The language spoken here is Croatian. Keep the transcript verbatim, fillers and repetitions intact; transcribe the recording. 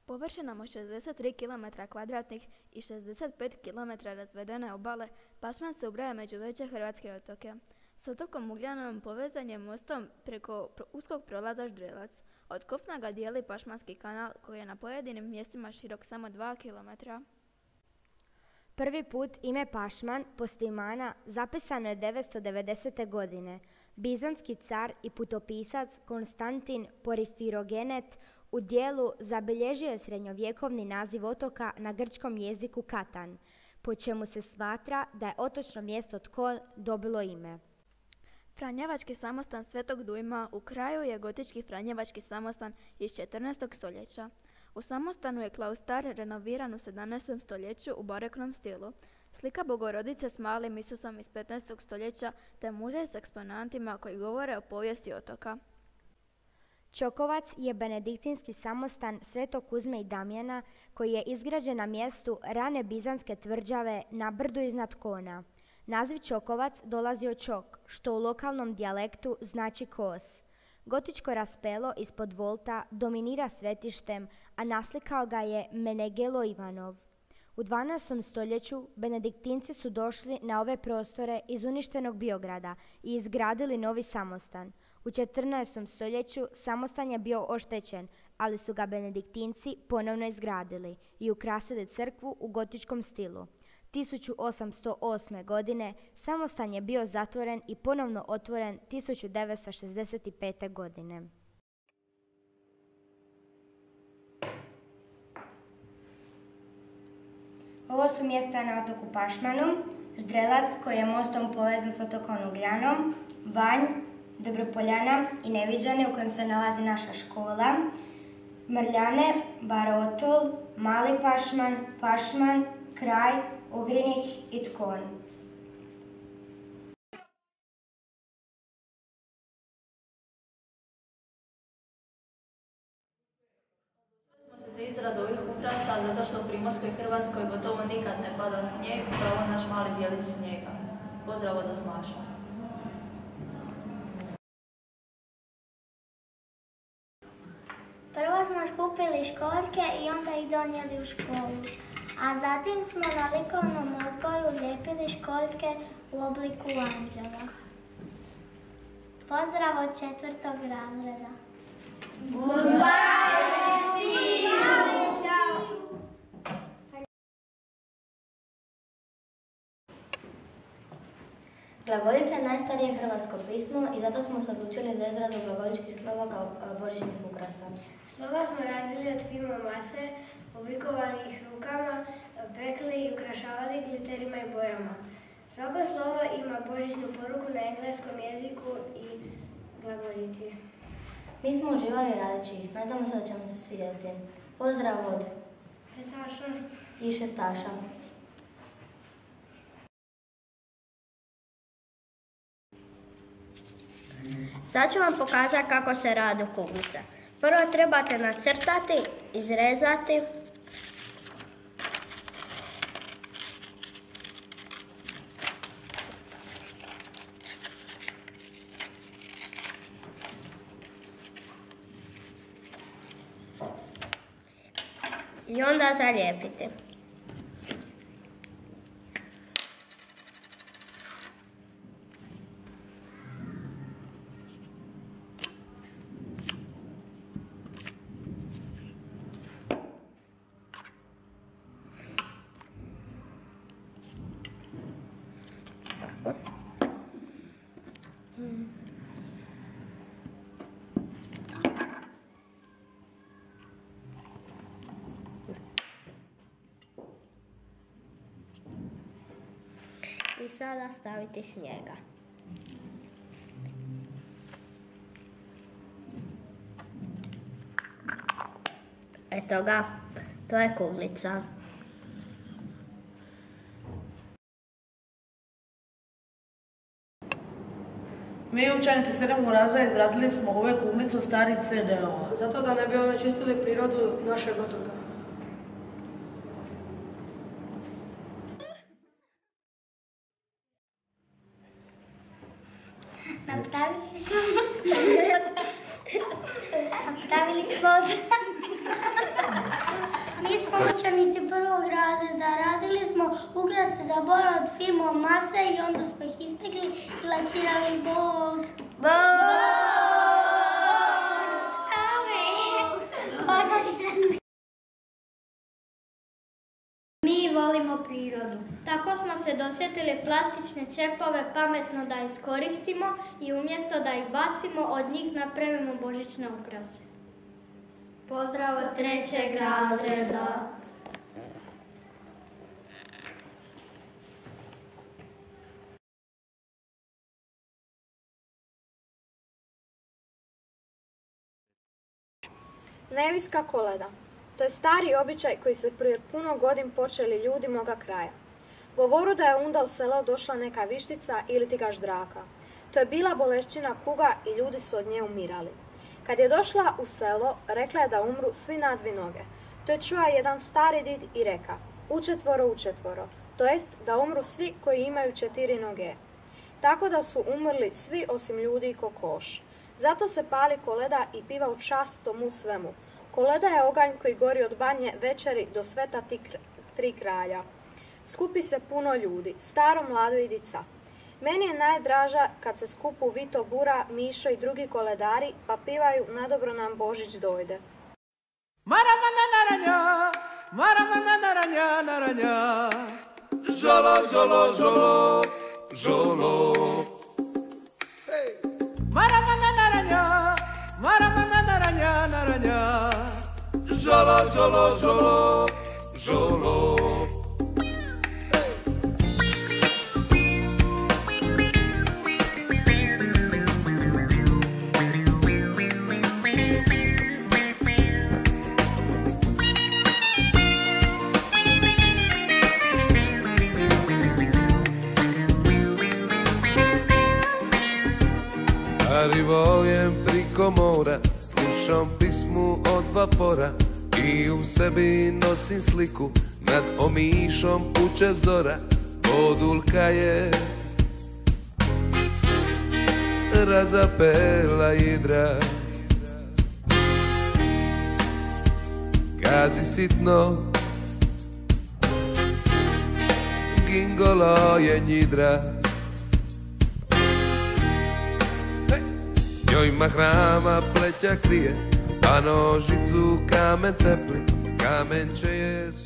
Površinom od šezdeset tri kilometra kvadratnih i šezdeset pet kilometara razvedene obale, Pašman se ubraja među veće hrvatske otoke. S otokom Ugljanom povezan je mostom preko uskog prolaza Ždrelac. Od kopna ga dijeli Pašmanski kanal koji je na pojedinim mjestima širok samo dva kilometra. Prvi put ime Pašman poslije imana zapisano je devetsto devedesete. godine. Bizantski car i putopisac Konstantin Porfirogenet u dijelu zabilježio je srednjovjekovni naziv otoka na grčkom jeziku Katan, po čemu se smatra da je otočno mjesto Tkon dobilo ime. Franjevački samostan Svetog Dujma u kraju je gotički franjevački samostan iz četrnaestog. stoljeća. U samostanu je klaustar renoviran u sedamnaestom. stoljeću u bareknom stilu. Slika Bogorodice s malim Isusom iz petnaestog. stoljeća te muzej s eksponatima koji govore o povijesti otoka. Čokovac je benediktinski samostan Svetog Kuzme i Damjana koji je izgrađen na mjestu rane bizantske tvrđave na brdu iznad Tkona. Naziv Čokovac dolazi od čok, što u lokalnom dijalektu znači kos. Gotičko raspelo ispod volta dominira svetištem, a naslikao ga je Menegelo Ivanov. U dvanaestom. stoljeću benediktinci su došli na ove prostore iz uništenog Biograda i izgradili novi samostan. U četrnaestom. stoljeću samostan je bio oštećen, ali su ga benediktinci ponovno izgradili i ukrasili crkvu u gotičkom stilu. tisuću osamsto osme. godine samostan je bio zatvoren i ponovno otvoren tisuću devetsto šezdeset pete. godine. Ovo su mjesta na otoku Pašmanu: Ždrelac koji je mostom povezan s otokom Ugljanom, Banj, Dobropoljana i Neviđane u kojem se nalazi naša škola, Mrljane, Barotol, Mali Pašman, Pašman, Kraj, Ugrinić i Tkon. Smo se za izradu ovih ukrasa zato što u Primorskoj Hrvatskoj gotovo nikad ne pada snijeg, pa ovo naš mali dijelić snijega. Pozdrav od osmaša. Prvo smo skupili školjke i onda ih donijeli u školu. A zatim smo na likovnom odgoju lijepili školjke u obliku anđela. Pozdrav od četvrtog razreda. Goodbye, see you! Glagoljica je najstarije hrvatsko pismo i zato smo se odlučili za izradu glagoljičkih slova kao božićnih ukrasa. Slova smo radili od fino mase, oblikovali ih rukama, pekli i ukrašavali gliterima i bojama. Svako slovo ima božićnu poruku na engleskom jeziku i glagoljici. Mi smo uživali radeći ih, nadamo se da će vam se svidjeti. Pozdrav od Petaša i šestaša. Sad ću vam pokazati kako se rade kuglice. Prvo trebate nacrtati, izrezati. I onda zalijepiti. I sada staviti snijega. Eto ga, to je kuglica. Mi učenici sedmog razreda izradili smo ove kuglice starih ce de ova. Zato da ne bi onečistili prirodu našeg otoka. Napravili smo... Napravili smo... Mi smo učenici prvog razreda, radili smo ukrase za bora od filmova mase i onda smo ih ispekli i lakirali Bog. Bog! Mi volimo prirodu. Tako smo se dosjetili plastične čepove pametno da iskoristimo i umjesto da ih bacimo, od njih napravimo božićne ukrase. Pozdrav od trećeg razreda. Nevijska koleda. To je stari običaj koji se prije puno godin počeli ljudi moga kraja. Govoru da je onda u selo došla neka vištica ili ti ga ždraka. To je bila bolešćina kuga i ljudi su od nje umirali. Kad je došla u selo, rekla je da umru svi na dvi noge. To je čuo jedan stari did i reka, učetvoro, učetvoro, to jest da umru svi koji imaju četiri noge. Tako da su umrli svi osim ljudi i kokoš. Zato se pali koleda i piva u čast tomu svemu. Koleda je oganj koji gori od banje večeri do sveta tri kralja. Skupi se puno ljudi, staro, mlado i dica. Meni je najdraža kad se skupu Vito, Bura, Mišo i drugi koledari pa pivaju nadobro nam Božić dojde. Marama na naranja, marama na naranja, naranja. Žolo, žolo, žolo, žolo. Marama na naranja, marama na naranja, naranja. Žolo, žolo, žolo, žolo. Rivojem priko mora, slušam pismu od vapora i u sebi nosim sliku, nad Omišom puče zora, Bodulka je razapela idra. Gazi sitno, gingolo je njidra. Njoj mahrama pleća krije, a nožicu kamen tepli, kamenče je